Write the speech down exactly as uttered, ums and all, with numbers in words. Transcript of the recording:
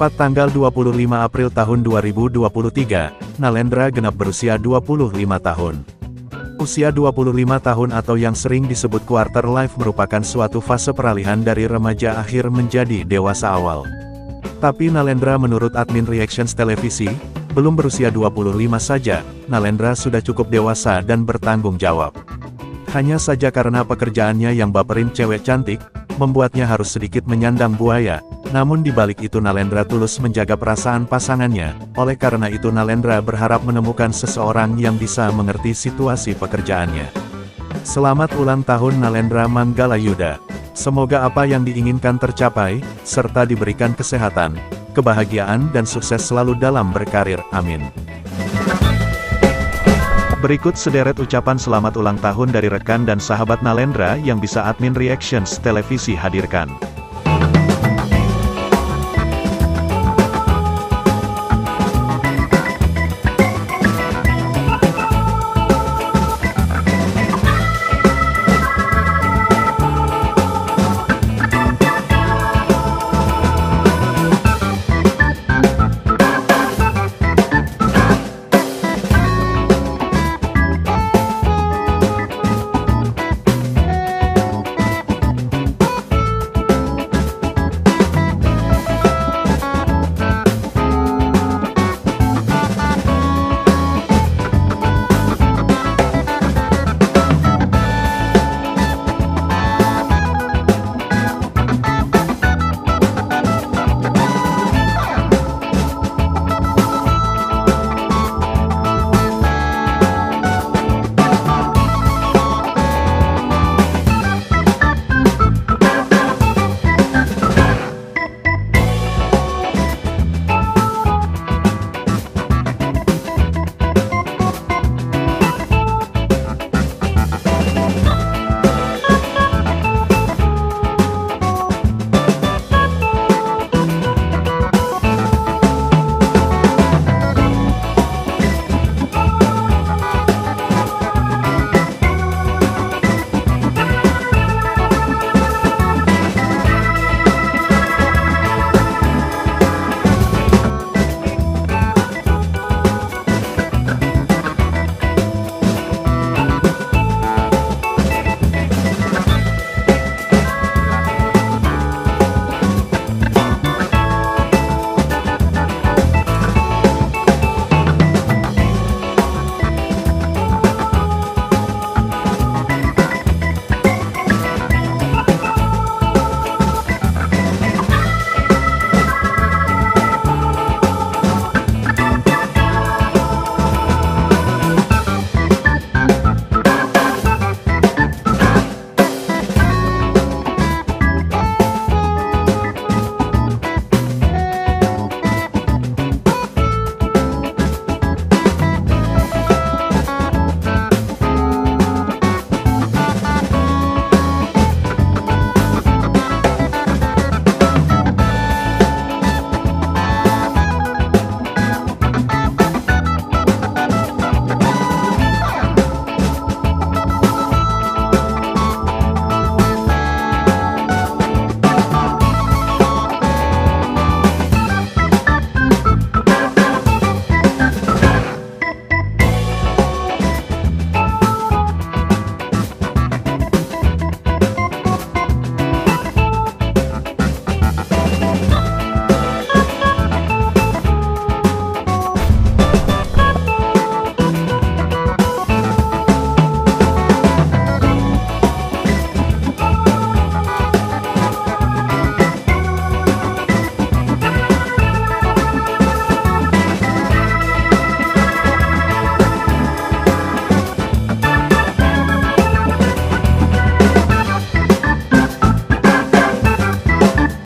Tepat tanggal dua puluh lima April tahun dua ribu dua puluh tiga, Nalendra genap berusia dua puluh lima tahun. Usia dua puluh lima tahun atau yang sering disebut quarter life merupakan suatu fase peralihan dari remaja akhir menjadi dewasa awal. Tapi Nalendra menurut admin Reactions Televisi, belum berusia dua puluh lima saja, Nalendra sudah cukup dewasa dan bertanggung jawab. Hanya saja karena pekerjaannya yang baperin cewek cantik, membuatnya harus sedikit menyandang buaya. Namun di balik itu Nalendra tulus menjaga perasaan pasangannya, oleh karena itu Nalendra berharap menemukan seseorang yang bisa mengerti situasi pekerjaannya. Selamat ulang tahun Nalendra Manggalayuda. Semoga apa yang diinginkan tercapai, serta diberikan kesehatan, kebahagiaan dan sukses selalu dalam berkarir, amin. Berikut sederet ucapan selamat ulang tahun dari rekan dan sahabat Nalendra yang bisa admin Reactions Televisi hadirkan.